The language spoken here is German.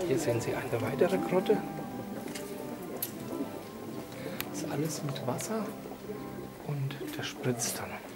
Hier sehen Sie eine weitere Grotte. Das ist alles mit Wasser und der spritzt dann.